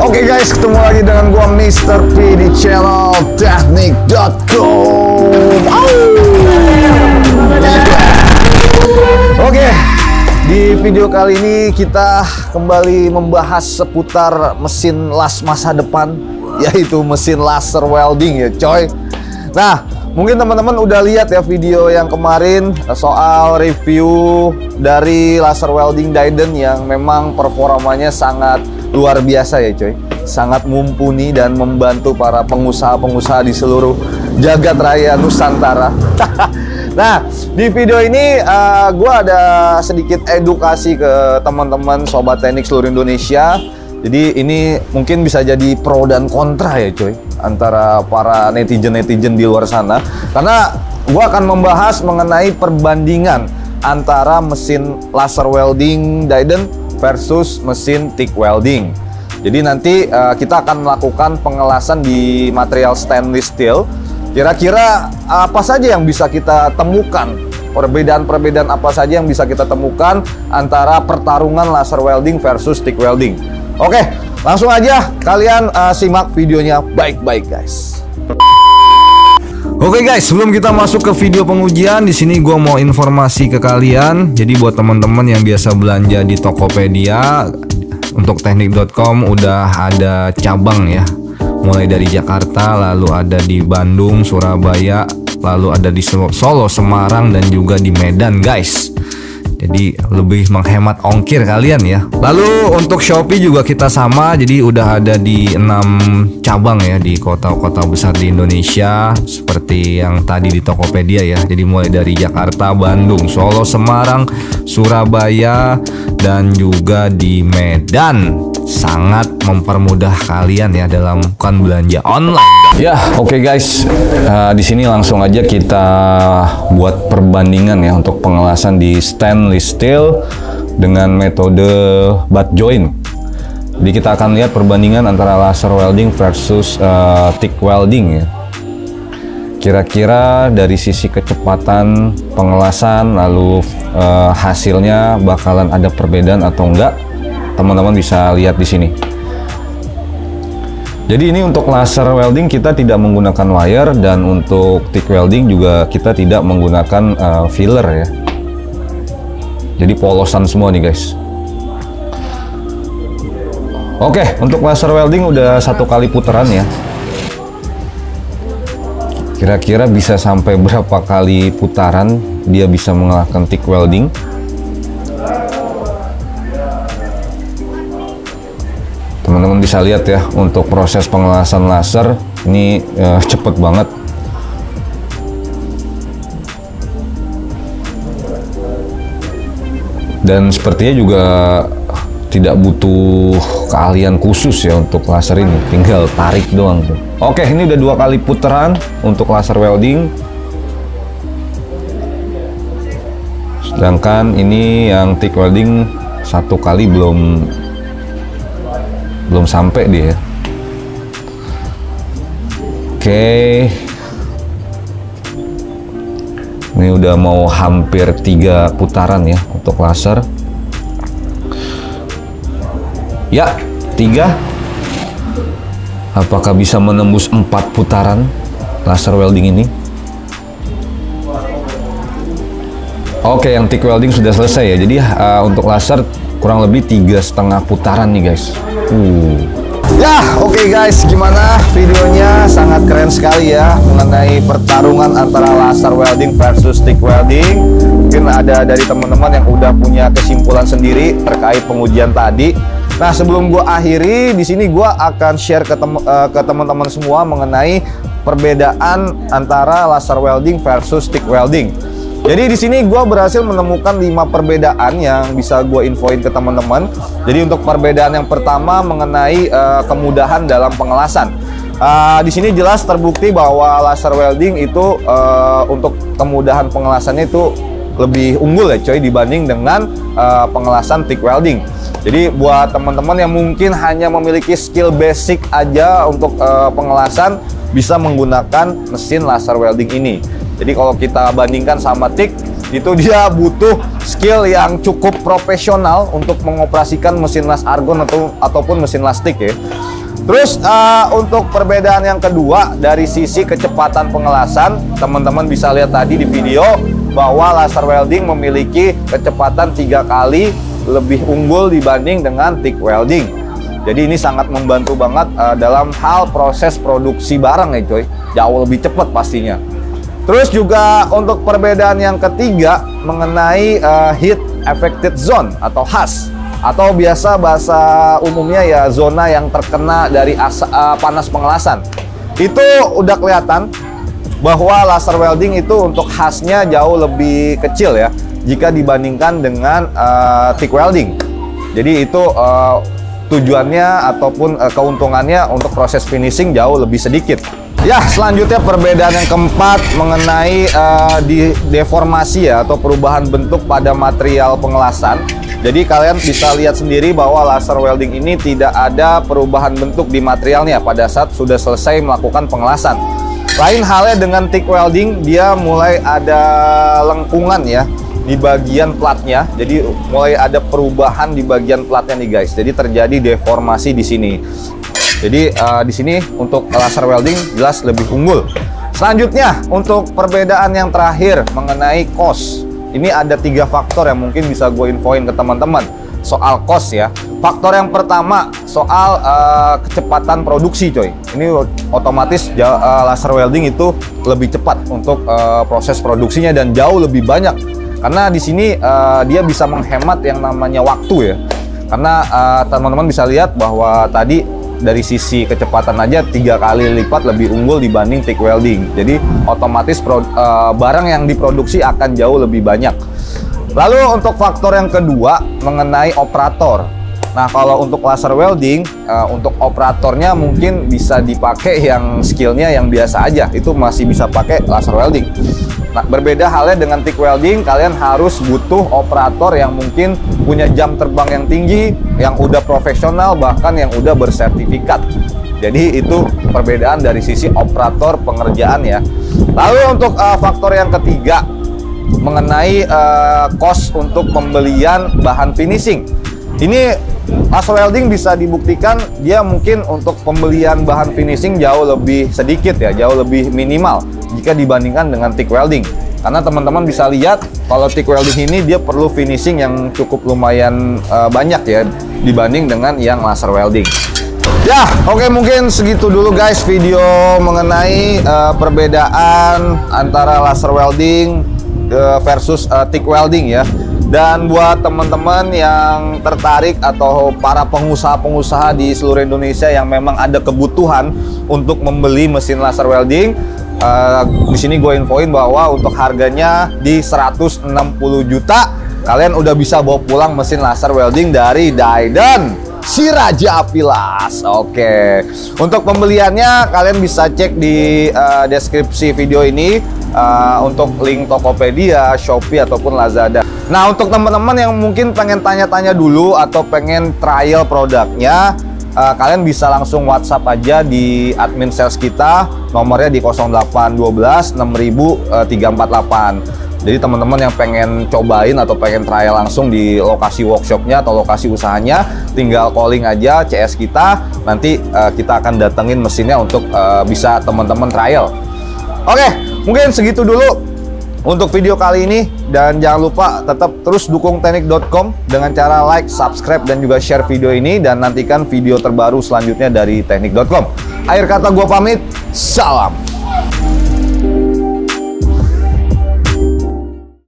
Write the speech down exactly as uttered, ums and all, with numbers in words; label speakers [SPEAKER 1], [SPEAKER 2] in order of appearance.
[SPEAKER 1] Oke guys, ketemu lagi dengan gua Mister P di channel teknik dot com. Oke, di video kali ini kita kembali membahas seputar mesin las masa depan, yaitu mesin laser welding ya coy. Nah, mungkin teman-teman udah lihat ya video yang kemarin soal review dari laser welding Diden yang memang performanya sangat luar biasa ya coy. Sangat mumpuni dan membantu para pengusaha-pengusaha di seluruh jagat raya Nusantara. Nah, di video ini uh, gue ada sedikit edukasi ke teman-teman sobat teknik seluruh Indonesia. Jadi ini mungkin bisa jadi pro dan kontra ya coy, antara para netizen-netizen di luar sana. Karena gue akan membahas mengenai perbandingan antara mesin laser welding Diden versus mesin TIG welding. Jadi nanti uh, kita akan melakukan pengelasan di material stainless steel. Kira-kira apa saja yang bisa kita temukan, perbedaan-perbedaan apa saja yang bisa kita temukan antara pertarungan laser welding versus TIG welding. Oke, langsung aja kalian uh, simak videonya baik-baik guys. Oke guys, sebelum kita masuk ke video pengujian, di sini gue mau informasi ke kalian. Jadi buat teman-teman yang biasa belanja di Tokopedia, untuk teknik dot com udah ada cabang ya, mulai dari Jakarta, lalu ada di Bandung, Surabaya, lalu ada di Solo, Semarang, dan juga di Medan guys. Jadi lebih menghemat ongkir kalian ya. Lalu untuk Shopee juga kita sama, jadi udah ada di enam cabang ya di kota-kota besar di Indonesia, seperti yang tadi di Tokopedia ya. Jadi mulai dari Jakarta, Bandung, Solo, Semarang, Surabaya, dan juga di Medan. Sangat mempermudah kalian ya dalam melakukan belanja online. Ya, oke okay guys. Uh, di sini langsung aja kita buat perbandingan ya untuk pengelasan di stainless steel dengan metode butt joint. Jadi kita akan lihat perbandingan antara laser welding versus uh, TIG welding ya. Kira-kira dari sisi kecepatan pengelasan lalu uh, hasilnya bakalan ada perbedaan atau enggak? Teman-teman bisa lihat di sini. Jadi ini untuk laser welding kita tidak menggunakan wire, dan untuk TIG welding juga kita tidak menggunakan uh, filler ya. Jadi polosan semua nih guys. Oke, untuk laser welding udah satu kali putaran ya. Kira-kira bisa sampai berapa kali putaran dia bisa mengalahkan TIG welding? Teman-teman bisa lihat ya, untuk proses pengelasan laser ini eh, cepet banget. Dan sepertinya juga tidak butuh keahlian khusus ya untuk laser ini, tinggal tarik doang tuh. Oke, ini udah dua kali putaran untuk laser welding. Sedangkan ini yang TIG welding satu kali belum belum sampai dia. Oke, ini udah mau hampir tiga putaran ya untuk laser. Ya, tiga. Apakah bisa menembus empat putaran laser welding ini? Oke, yang TIG welding sudah selesai ya. Jadi uh, untuk laser kurang lebih tiga setengah putaran nih guys. Uh. Ya, oke okay guys, gimana videonya? Sangat keren sekali ya mengenai pertarungan antara laser welding versus TIG welding. Mungkin ada dari teman-teman yang udah punya kesimpulan sendiri terkait pengujian tadi. Nah, sebelum gua akhiri di sini, gua akan share ke tem uh, ke teman-teman semua mengenai perbedaan antara laser welding versus TIG welding. Jadi di sini gue berhasil menemukan lima perbedaan yang bisa gue infoin ke teman-teman. Jadi untuk perbedaan yang pertama mengenai uh, kemudahan dalam pengelasan. Uh, di sini jelas terbukti bahwa laser welding itu uh, untuk kemudahan pengelasannya itu lebih unggul ya coy dibanding dengan uh, pengelasan TIG welding. Jadi buat teman-teman yang mungkin hanya memiliki skill basic aja untuk uh, pengelasan, bisa menggunakan mesin laser welding ini. Jadi kalau kita bandingkan sama TIG, itu dia butuh skill yang cukup profesional untuk mengoperasikan mesin las argon atau ataupun mesin las TIG ya. Terus uh, untuk perbedaan yang kedua dari sisi kecepatan pengelasan, teman-teman bisa lihat tadi di video bahwa laser welding memiliki kecepatan tiga kali lebih unggul dibanding dengan TIG welding. Jadi ini sangat membantu banget uh, dalam hal proses produksi barang ya coy, jauh lebih cepat pastinya. Terus juga untuk perbedaan yang ketiga mengenai uh, heat affected zone atau H A Z, atau biasa bahasa umumnya ya zona yang terkena dari asa, uh, panas pengelasan. Itu udah kelihatan bahwa laser welding itu untuk H A Z-nya jauh lebih kecil ya jika dibandingkan dengan uh, TIG welding. Jadi itu uh, tujuannya ataupun uh, keuntungannya untuk proses finishing jauh lebih sedikit. Ya, selanjutnya perbedaan yang keempat mengenai uh, di deformasi ya atau perubahan bentuk pada material pengelasan. Jadi kalian bisa lihat sendiri bahwa laser welding ini tidak ada perubahan bentuk di materialnya pada saat sudah selesai melakukan pengelasan. Lain halnya dengan TIG welding, dia mulai ada lengkungan ya di bagian platnya. Jadi mulai ada perubahan di bagian platnya nih guys. Jadi terjadi deformasi di sini. Jadi uh, di sini untuk laser welding jelas lebih unggul. Selanjutnya untuk perbedaan yang terakhir mengenai cost. Ini ada tiga faktor yang mungkin bisa gue infoin ke teman-teman soal cost ya. Faktor yang pertama soal uh, kecepatan produksi coy. Ini otomatis uh, laser welding itu lebih cepat untuk uh, proses produksinya dan jauh lebih banyak. Karena di sini uh, dia bisa menghemat yang namanya waktu ya. Karena teman-teman uh, bisa lihat bahwa tadi dari sisi kecepatan aja tiga kali lipat lebih unggul dibanding TIG welding. Jadi otomatis pro, uh, barang yang diproduksi akan jauh lebih banyak. Lalu untuk faktor yang kedua mengenai operator. Nah kalau untuk laser welding, uh, untuk operatornya mungkin bisa dipakai yang skillnya yang biasa aja. Itu masih bisa pakai laser welding. Nah, berbeda halnya dengan TIG welding, kalian harus butuh operator yang mungkin punya jam terbang yang tinggi, yang udah profesional, bahkan yang udah bersertifikat. Jadi itu perbedaan dari sisi operator pengerjaan ya. Lalu untuk uh, faktor yang ketiga mengenai uh, cost untuk pembelian bahan finishing. Ini laser welding bisa dibuktikan dia mungkin untuk pembelian bahan finishing jauh lebih sedikit ya, jauh lebih minimal jika dibandingkan dengan TIG welding. Karena teman-teman bisa lihat kalau TIG welding ini dia perlu finishing yang cukup lumayan uh, banyak ya dibanding dengan yang laser welding. Ya, oke okay, mungkin segitu dulu guys video mengenai uh, perbedaan antara laser welding uh, versus uh, TIG welding ya. Dan buat teman-teman yang tertarik atau para pengusaha-pengusaha di seluruh Indonesia yang memang ada kebutuhan untuk membeli mesin laser welding, uh, di sini gue infoin bahwa untuk harganya di seratus enam puluh juta kalian udah bisa bawa pulang mesin laser welding dari Daidan si Raja Api Las. Oke, untuk pembeliannya kalian bisa cek di uh, deskripsi video ini uh, untuk link Tokopedia, Shopee ataupun Lazada. Nah untuk teman-teman yang mungkin pengen tanya-tanya dulu atau pengen trial produknya, uh, kalian bisa langsung WhatsApp aja di admin sales kita, nomornya di nol delapan satu dua enam ribu tiga empat delapan. Jadi teman-teman yang pengen cobain atau pengen trial langsung di lokasi workshopnya atau lokasi usahanya, tinggal calling aja C S kita, nanti uh, kita akan datengin mesinnya untuk uh, bisa teman-teman trial. Oke, mungkin segitu dulu untuk video kali ini, dan jangan lupa tetap terus dukung teknik dot com dengan cara like, subscribe, dan juga share video ini, dan nantikan video terbaru selanjutnya dari teknik dot com. Akhir kata gua pamit, salam.